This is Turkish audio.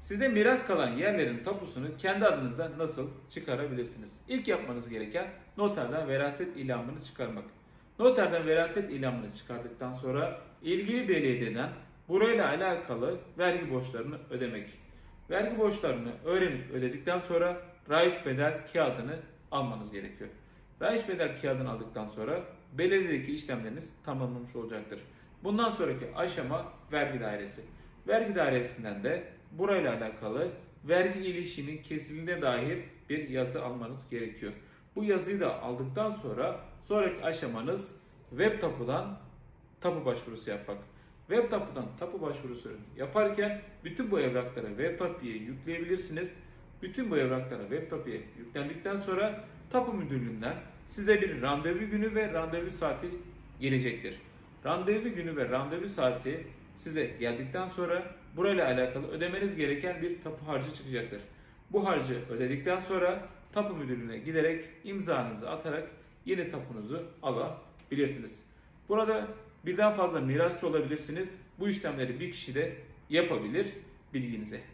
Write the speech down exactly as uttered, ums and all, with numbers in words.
Size miras kalan yerlerin tapusunu kendi adınıza nasıl çıkarabilirsiniz? İlk yapmanız gereken noterden veraset ilamını çıkarmak. Noterden veraset ilamını çıkardıktan sonra ilgili belediyeden burayla alakalı vergi borçlarını ödemek. Vergi borçlarını öğrenip ödedikten sonra raiç bedel kağıdını almanız gerekiyor. Raiç bedel kağıdını aldıktan sonra belediyedeki işlemleriniz tamamlanmış olacaktır. Bundan sonraki aşama vergi dairesi. Vergi dairesinden de burayla alakalı vergi ilişkinin kesinliğine dair bir yazı almanız gerekiyor. Bu yazıyı da aldıktan sonra sonraki aşamanız web tapudan tapu başvurusu yapmak. Web tapudan tapu başvurusu yaparken bütün bu evrakları web tapuya yükleyebilirsiniz. Bütün bu evrakları web tapuya yüklendikten sonra tapu müdürlüğünden size bir randevu günü ve randevu saati gelecektir. Randevu günü ve randevu saati size geldikten sonra burayla alakalı ödemeniz gereken bir tapu harcı çıkacaktır. Bu harcı ödedikten sonra tapu müdürlüğüne giderek imzanızı atarak yeni tapunuzu alabilirsiniz. Burada birden fazla mirasçı olabilirsiniz. Bu işlemleri bir kişi de yapabilir, bilginize.